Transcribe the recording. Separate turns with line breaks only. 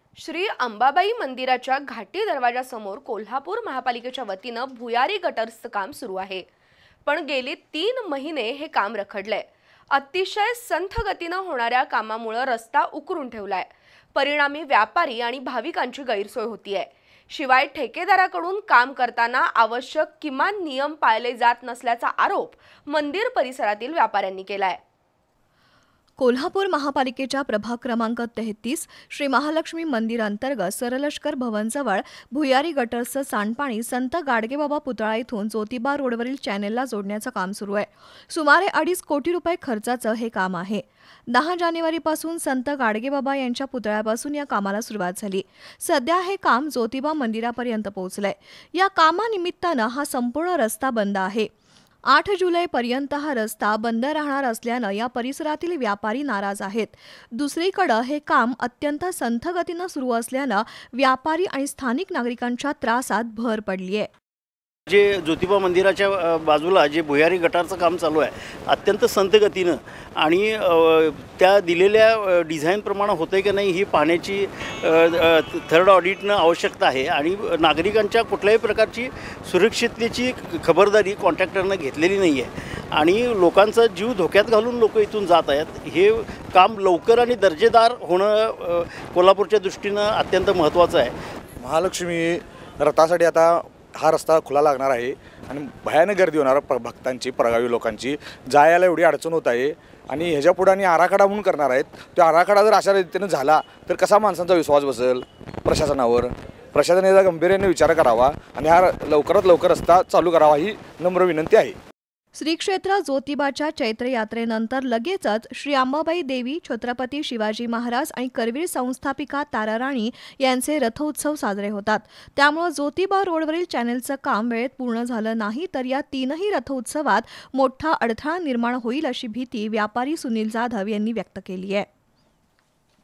श्री अंबाबाई मंदिराच्या घाटी दरवाजासमोर कोल्हापूर महापालिकेच्या वतीनं भुयारी गटर्सचं काम सुरू आहे। पण गेली 3 महिने हे काम रखडलंय। अतिशय संथ गतीनं होणाऱ्या कामामुळे रस्ता उकरून ठेवलाय। परिणामी व्यापारी आणि भाविकांची गैरसोय होतीये। शिवाय ठेकेदाराकडून काम करताना आवश्यक किमान नियम पाळले जात नसल्याचा आरोप मंदिर परिसरातील व्यापाऱ्यांनी केलाय।
कोल्हापूर महापालिकेच्या प्रभाग क्रमांक 33 श्री महालक्ष्मी मंदिर अंतर्गत सरलष्कर भवनजवळ भुयारी गटर्सचं सांडपाणी संत गाडगेबाबा पुतळा इथून ज्योतिबा रोडवरील चॅनेलला जोडण्याचं काम सुरू आहे। सुमारे 2.5 कोटी रुपये खर्चाचं हे काम आहे। 10 जानेवारीपासून संत गाडगेबाबा यांच्या पुतळ्यापासून या कामाला सुरुवात झाली। सध्या हे काम ज्योतिबा मंदिरापर्यंत पोहोचलंय। या कामानिमित्तानं हा संपूर्ण रस्ता बंद आहे। 8 जुलैपर्यंत हा रस्ता बंद राहणार असल्यानं या परिसरातील व्यापारी नाराज आहेत। दुसरीकडे हे काम अत्यंत संथ गतीनं सुरू असल्यानं व्यापारी आणि स्थानिक नागरिकांच्या त्रासात भर पडली आहे।
जे ज्योतिबा मंदिराच्या बाजूला जे भुयारी गटारचं काम चालू आहे अत्यंत संथ गतीनं आणि त्या दिलेल्या डिझाईनप्रमाणे होतंय की नाही ही पाहण्याची थर्ड ऑडिटनं आवश्यकता आहे आणि नागरिकांच्या कुठल्याही प्रकारची सुरक्षिततेची खबरदारी कॉन्ट्रॅक्टरनं घेतलेली नाही आहे आणि लोकांचा जीव धोक्यात घालून लोक इथून जात आहेत। हे काम लवकर आणि दर्जेदार होणं कोल्हापूरच्या दृष्टीनं अत्यंत महत्त्वाचं आहे।
महालक्ष्मी रथासाठी आता हा रस्ता खुला लागणार आहे आणि भयानक गर्दी होणार भक्तांची, परगावी लोकांची जायला एवढी अडचण होत आहे आणि ह्याच्या पुढे आणि आराखडा म्हणून करणार आहेत। तो आराखडा जर अशा रीतीने झाला तर कसा माणसांचा विश्वास बसेल प्रशासनावर। प्रशासनाने याचा गंभीर्याने विचार करावा आणि हा लवकरात लवकर रस्ता चालू करावा ही नम्र विनंती आहे।
श्री क्षेत्र ज्योतिबाच्या चैत्र यात्रेनंतर लगेचच श्री अंबाबाई देवी, छत्रपती शिवाजी महाराज आणि करवीर संस्थापिका ताराराणी यांचे रथोत्सव साजरे होतात। त्यामुळे ज्योतिबा रोडवरील चॅनेलचं काम वेळेत पूर्ण झालं नाही तर या 3ही रथोत्सवात मोठा अडथळा निर्माण होईल अशी भीती व्यापारी सुनील जाधव यांनी व्यक्त केली आहे।